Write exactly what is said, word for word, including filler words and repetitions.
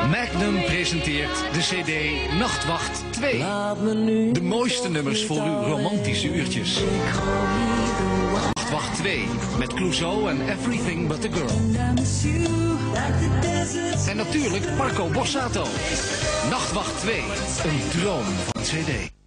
Magnum presenteert de cd Nachtwacht twee. De mooiste nummers voor uw romantische uurtjes. Nachtwacht twee, met Clouseau en Everything But The Girl. En natuurlijk Marco Borsato. Nachtwacht twee, een droom van cd.